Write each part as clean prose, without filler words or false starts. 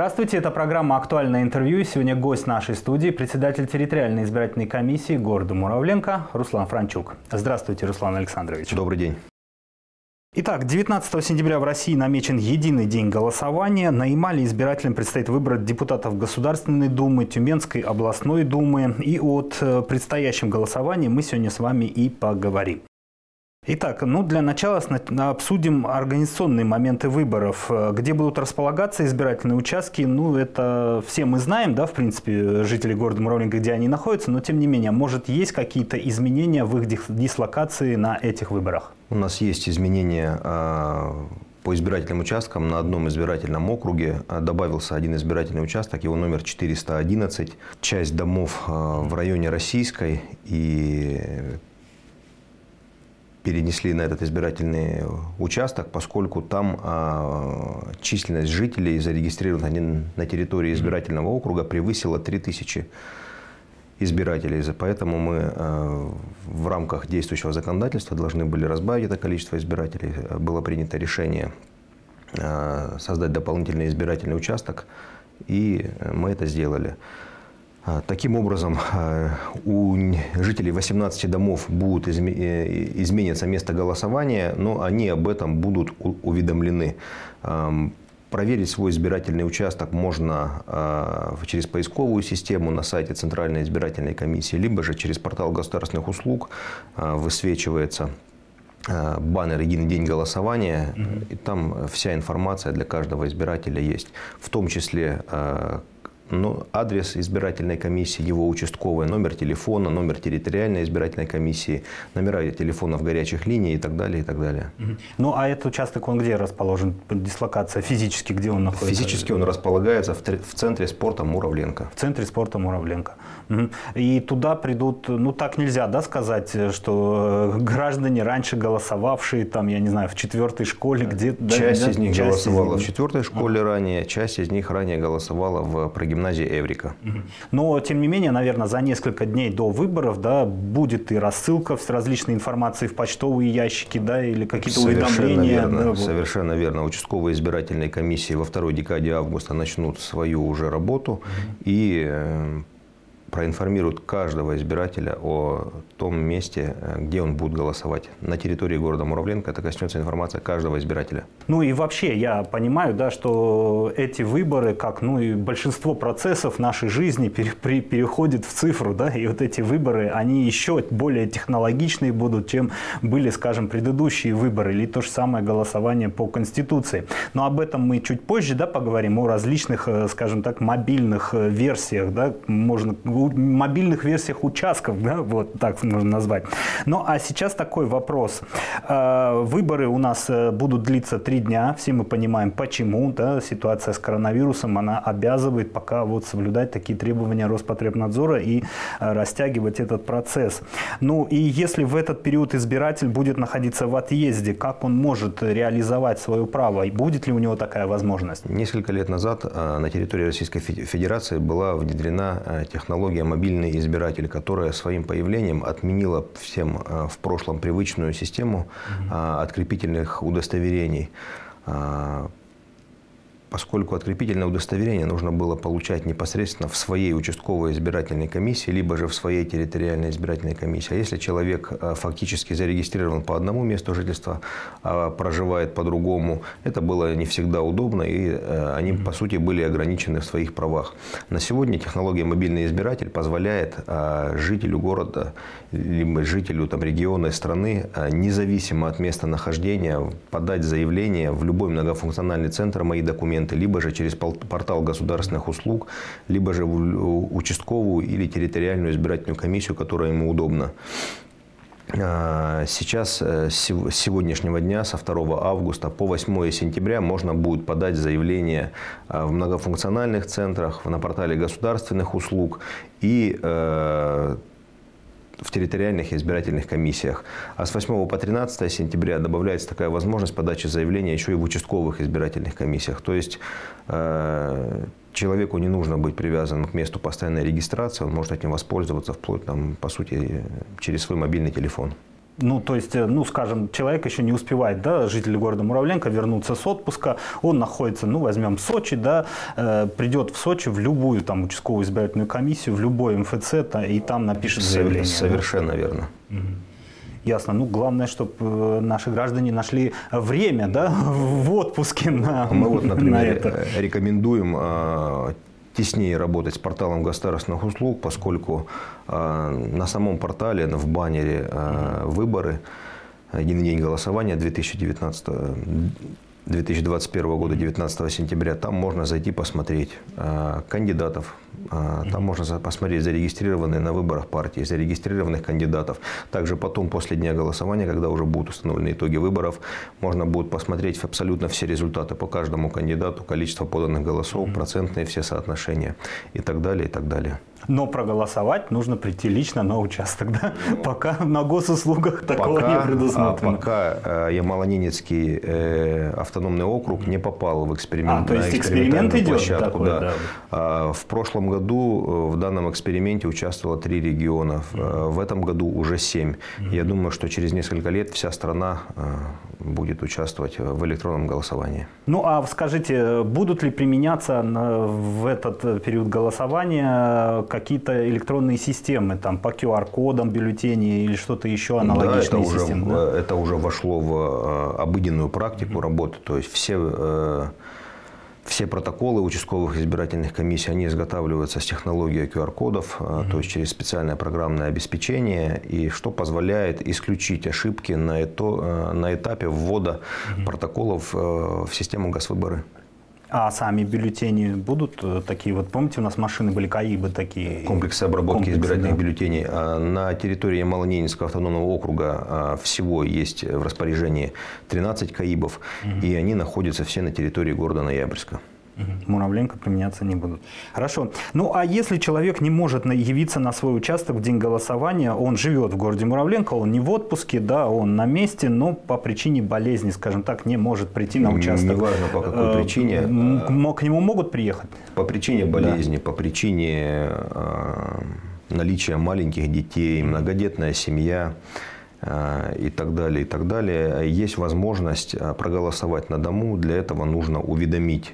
Здравствуйте, это программа «Актуальное интервью». Сегодня гость нашей студии, председатель территориальной избирательной комиссии города Муравленко Руслан Франчук. Здравствуйте, Руслан Александрович. Добрый день. Итак, 19 сентября в России намечен единый день голосования. На Ямале избирателям предстоит выбрать депутатов Государственной Думы, Тюменской областной думы. И от предстоящем голосовании мы сегодня с вами и поговорим. Итак, для начала обсудим организационные моменты выборов. Где будут располагаться избирательные участки, это все мы знаем, да, в принципе, жители города Муравленко, где они находятся, но тем не менее, может, есть какие-то изменения в их дислокации на этих выборах? У нас есть изменения по избирательным участкам. На одном избирательном округе добавился один избирательный участок, его номер 411. Часть домов в районе Российской и перенесли на этот избирательный участок, поскольку там численность жителей, зарегистрированных на территории избирательного округа, превысила 3000 избирателей. Поэтому мы в рамках действующего законодательства должны были разбавить это количество избирателей. Было принято решение создать дополнительный избирательный участок, и мы это сделали. Таким образом, у жителей 18 домов изменится место голосования, но они об этом будут уведомлены. Проверить свой избирательный участок можно через поисковую систему на сайте Центральной избирательной комиссии, либо же через портал государственных услуг высвечивается баннер «Единый день голосования», и там вся информация для каждого избирателя есть, в том числе адрес избирательной комиссии, его участковый, номер телефона, номер территориальной избирательной комиссии, номера телефонов горячих линий и так далее, и так далее. А этот участок, он где расположен? Дислокация физически, где он находится? Физически он располагается в центре спорта Муравленко. В центре спорта Муравленко. И туда придут, так нельзя, да, сказать, что граждане, раньше голосовавшие, там, я не знаю, в 4-й школе, где... Часть из них голосовала в 4-й школе ранее, часть из них ранее голосовала в прогимназии Эврика. Но, тем не менее, наверное, за несколько дней до выборов, да, будет и рассылка с различной информацией в почтовые ящики, да, или какие-то уведомления. Верно, совершенно верно. Участковые избирательные комиссии во второй декаде августа начнут свою уже работу и проинформируют каждого избирателя о том месте, где он будет голосовать. На территории города Муравленко это коснется информация каждого избирателя. И вообще, я понимаю, да, что эти выборы, как и большинство процессов нашей жизни, переходят в цифру, да, и вот эти выборы, они еще более технологичные будут, чем были, скажем, предыдущие выборы, или то же самое голосование по Конституции. Но об этом мы чуть позже, да, поговорим, о различных, скажем так, мобильных версиях, да, мобильных версиях участков, да, вот так можно назвать. А сейчас такой вопрос. Выборы у нас будут длиться 3 дня, все мы понимаем почему, да, ситуация с коронавирусом, она обязывает пока соблюдать такие требования Роспотребнадзора и растягивать этот процесс. И если в этот период избиратель будет находиться в отъезде, как он может реализовать свое право, и будет ли у него такая возможность? Несколько лет назад на территории Российской Федерации была внедрена технология «Мобильный избиратель», которая своим появлением отменила всем в прошлом привычную систему открепительных удостоверений. Поскольку открепительное удостоверение нужно было получать непосредственно в своей участковой избирательной комиссии, либо же в своей территориальной избирательной комиссии. А если человек фактически зарегистрирован по одному месту жительства, а проживает по другому, это было не всегда удобно, и они, по сути, были ограничены в своих правах. На сегодня технология «Мобильный избиратель» позволяет жителю города, либо жителю региона и страны, независимо от места нахождения, подать заявление в любой многофункциональный центр «Мои документы», либо же через портал государственных услуг, либо же в участковую или территориальную избирательную комиссию, которая ему удобна. Сейчас, с сегодняшнего дня, со 2 августа по 8 сентября можно будет подать заявление в многофункциональных центрах, на портале государственных услуг и в территориальных избирательных комиссиях. А с 8 по 13 сентября добавляется такая возможность подачи заявления еще и в участковых избирательных комиссиях. То есть человеку не нужно быть привязанным к месту постоянной регистрации, он может этим воспользоваться вплоть, по сути, через свой мобильный телефон. Ну, то есть, ну, скажем, человек еще не успевает, да, житель города Муравленко вернуться с отпуска, он находится, ну, возьмем Сочи, да, придет в Сочи в любую там участковую избирательную комиссию, в любой МФЦ, и там напишет заявление. Совершенно верно. Ясно. Ну, главное, чтобы наши граждане нашли время, да, в отпуске на Мы вот, например, на это. рекомендуем теснее работать с порталом государственных услуг, поскольку на самом портале, в баннере «Выборы», «Единый день голосования» 2021 года, 19 сентября, там можно зайти посмотреть кандидатов, там можно посмотреть зарегистрированные на выборах партии, зарегистрированных кандидатов. Также потом, после дня голосования, когда уже будут установлены итоги выборов, можно будет посмотреть абсолютно все результаты по каждому кандидату, количество поданных голосов, процентные все соотношения и так далее, и так далее. Но проголосовать нужно прийти лично на участок, да? Пока на госуслугах такого не предусмотрено. Пока Ямало-Ненецкий автономный округ не попал в эксперимент. То есть эксперимент идет площадку, такой, да. В прошлом году в данном эксперименте участвовало 3 региона, в этом году уже 7. Я думаю, что через несколько лет вся страна будет участвовать в электронном голосовании. Ну, а скажите, будут ли применяться в этот период голосования какие-то электронные системы, там, по QR-кодам бюллетеней или что-то еще аналогичные системы? Да, это уже вошло в обыденную практику работы, то есть все протоколы участковых избирательных комиссий, они изготавливаются с технологией QR-кодов, то есть через специальное программное обеспечение, и что позволяет исключить ошибки на этапе ввода протоколов в систему Госвыборы. А сами бюллетени будут такие? Вот помните, у нас машины были КАИБы такие? Комплексы обработки избирательных бюллетеней. На территории Ямало-Ненецкого автономного округа всего есть в распоряжении 13 КАИБов, и они находятся все на территории города Ноябрьска. Муравленко применяться не будут. Хорошо. Ну, а если человек не может явиться на свой участок в день голосования, он живет в городе Муравленко, он не в отпуске, да, он на месте, но по причине болезни, скажем так, не может прийти на участок. Неважно по какой причине. К нему могут приехать? По причине болезни, по причине наличия маленьких детей, многодетная семья и так далее, и так далее. Есть возможность проголосовать на дому. Для этого нужно уведомить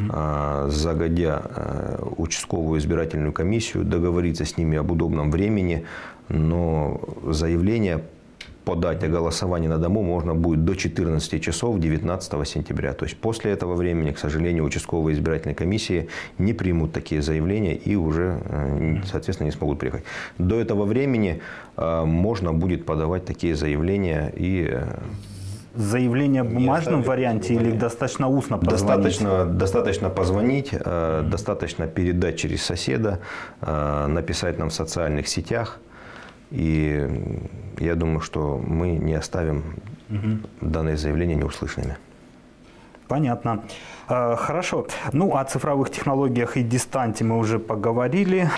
загодя участковую избирательную комиссию, договориться с ними об удобном времени, но заявление подать о голосовании на дому можно будет до 14 часов 19 сентября. То есть после этого времени, к сожалению, участковые избирательные комиссии не примут такие заявления и уже, соответственно, не смогут приехать. До этого времени можно будет подавать такие заявления и... Заявление в бумажном варианте или достаточно устно позвонить? Достаточно позвонить, достаточно передать через соседа, написать нам в социальных сетях. И я думаю, что мы не оставим данные заявления неуслышанными. Понятно. Хорошо. Ну, о цифровых технологиях и дистанте мы уже поговорили.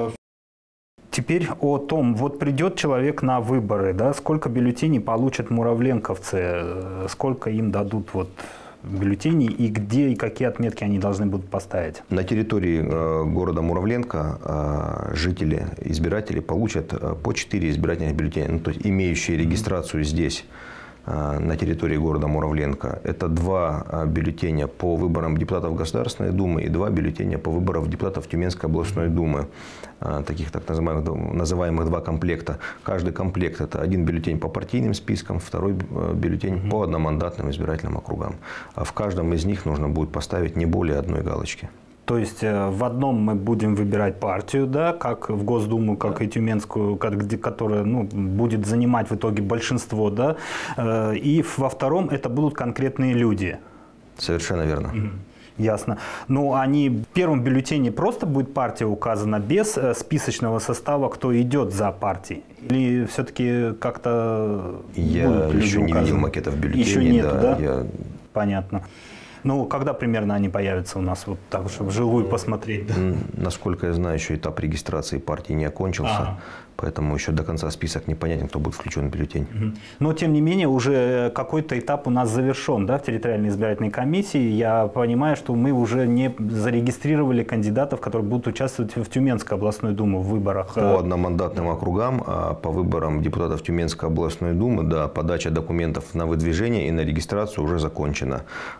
Теперь о том, вот придет человек на выборы, да, сколько бюллетеней получат муравленковцы, сколько им дадут вот бюллетеней и где и какие отметки они должны будут поставить? На территории города Муравленко жители, избиратели получат по 4 избирательных бюллетеня, ну, то есть имеющие регистрацию здесь, на территории города Муравленко. Это 2 бюллетеня по выборам депутатов Государственной Думы и 2 бюллетеня по выборам депутатов Тюменской областной думы. Таких так называемых 2 комплекта. Каждый комплект – это 1 бюллетень по партийным спискам, 2 бюллетень по одномандатным избирательным округам. А в каждом из них нужно будет поставить не более 1 галочки. То есть в одном мы будем выбирать партию, да, как в Госдуму, как и Тюменскую, которая будет занимать в итоге большинство, да, и во втором это будут конкретные люди. Совершенно верно. Ясно. Но в первом бюллетене просто будет партия указана без списочного состава, кто идет за партией? Или все-таки как-то Я еще не видел макетов бюллетеней. Еще нету, да? Понятно. Ну, когда примерно они появятся у нас, вот так, чтобы вживую посмотреть? Да? Насколько я знаю, еще этап регистрации партии не окончился, поэтому еще до конца список непонятен, кто будет включен в бюллетень. Но, тем не менее, уже какой-то этап у нас завершен, да, в территориальной избирательной комиссии. Я понимаю, что мы уже не зарегистрировали кандидатов, которые будут участвовать в Тюменской областной думы в выборах. По одномандатным округам, по выборам депутатов Тюменской областной думы, да, подача документов на выдвижение и на регистрацию уже закончена.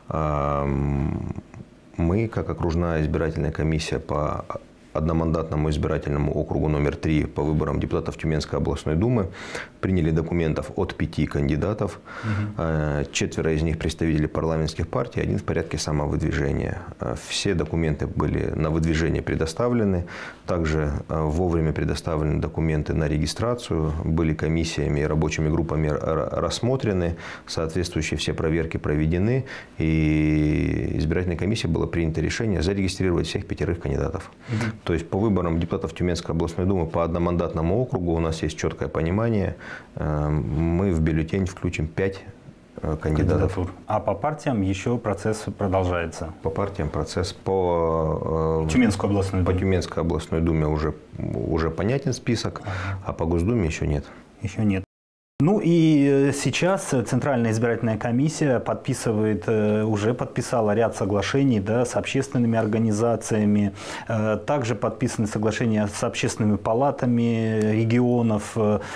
Мы, как окружная избирательная комиссия по одномандатному избирательному округу номер 3 по выборам депутатов Тюменской областной думы, приняли документов от 5 кандидатов. 4 из них представители парламентских партий, 1 в порядке самовыдвижения. Все документы были на выдвижение предоставлены. Также вовремя предоставлены документы на регистрацию, были комиссиями и рабочими группами рассмотрены, соответствующие все проверки проведены, и избирательной комиссией было принято решение зарегистрировать всех 5 кандидатов. То есть по выборам депутатов Тюменской областной думы по одномандатному округу у нас есть четкое понимание. Мы в бюллетень включим 5 кандидатов. А по партиям еще процесс продолжается? По партиям процесс по Тюменской областной думе. По Тюменской областной думе уже понятен список, а по Госдуме еще нет. Еще нет. Ну и сейчас Центральная избирательная комиссия уже подписала ряд соглашений, да, с общественными организациями. Также подписаны соглашения с общественными палатами регионов.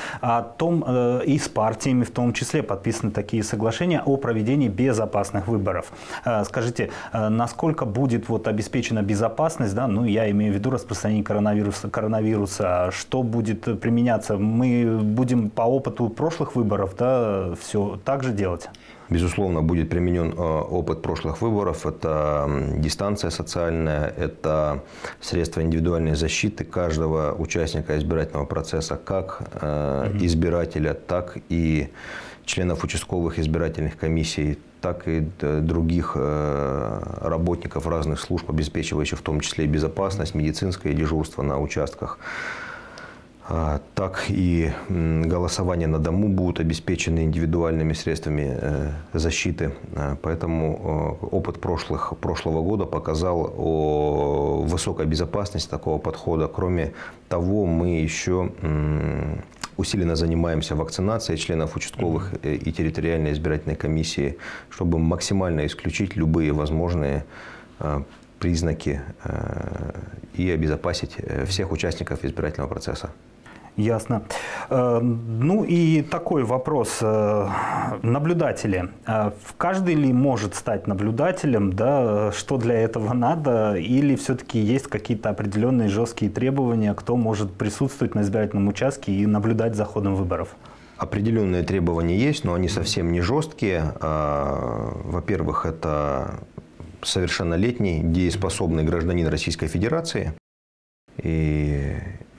И с партиями в том числе подписаны такие соглашения о проведении безопасных выборов. Скажите, насколько будет обеспечена безопасность, да, ну я имею в виду распространение коронавируса, что будет применяться? Мы будем по опыту прошлых выборов, да, все так же делать? Безусловно, будет применен опыт прошлых выборов. Это дистанция социальная, это средства индивидуальной защиты каждого участника избирательного процесса, как избирателя, так и членов участковых избирательных комиссий, так и других работников разных служб, обеспечивающих в том числе и безопасность, медицинское дежурство на участках. Так и голосование на дому будут обеспечены индивидуальными средствами защиты. Поэтому опыт прошлого года показал о высокой безопасности такого подхода. Кроме того, мы еще усиленно занимаемся вакцинацией членов участковых и территориальной избирательной комиссии, чтобы максимально исключить любые возможные признаки и обезопасить всех участников избирательного процесса. Ясно. Ну и такой вопрос. Наблюдатели. Каждый ли может стать наблюдателем? Да? Что для этого надо? Или все-таки есть какие-то определенные жесткие требования, кто может присутствовать на избирательном участке и наблюдать за ходом выборов? Определенные требования есть, но они совсем не жесткие. Во-первых, это совершеннолетний, дееспособный гражданин Российской Федерации. И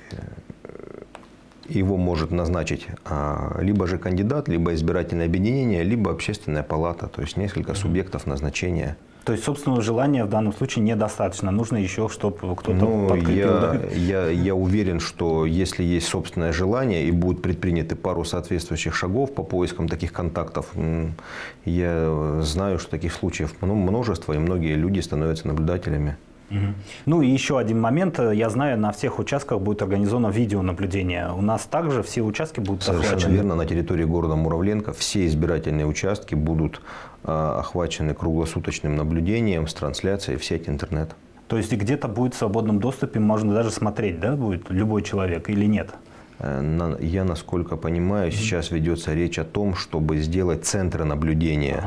его может назначить либо же кандидат, либо избирательное объединение, либо общественная палата, то есть несколько субъектов назначения. То есть собственного желания в данном случае недостаточно, нужно еще, чтобы кто-то подкрепил? Я уверен, что если есть собственное желание и будут предприняты пару соответствующих шагов по поискам таких контактов, я знаю, что таких случаев множество, и многие люди становятся наблюдателями. Ну и еще один момент. Я знаю, на всех участках будет организовано видеонаблюдение. У нас также все участки будут Совершенно охвачены? верно. На территории города Муравленко все избирательные участки будут охвачены круглосуточным наблюдением с трансляцией в сеть интернет. То есть где-то будет в свободном доступе, можно даже смотреть, да, будет любой человек или нет? Я, насколько понимаю, сейчас ведется речь о том, чтобы сделать центры наблюдения.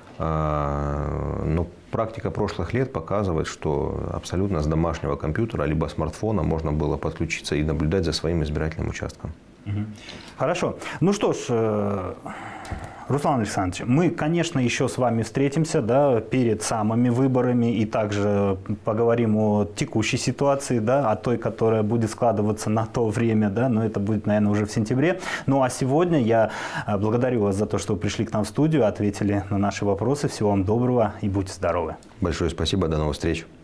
Но практика прошлых лет показывает, что абсолютно с домашнего компьютера либо смартфона можно было подключиться и наблюдать за своим избирательным участком. Хорошо. Ну что ж, Руслан Александрович, мы, конечно, еще с вами встретимся, да, перед самыми выборами и также поговорим о текущей ситуации, да, о той, которая будет складываться на то время, да, но это будет, наверное, уже в сентябре. Ну а сегодня я благодарю вас за то, что вы пришли к нам в студию, ответили на наши вопросы. Всего вам доброго и будьте здоровы. Большое спасибо, до новых встреч.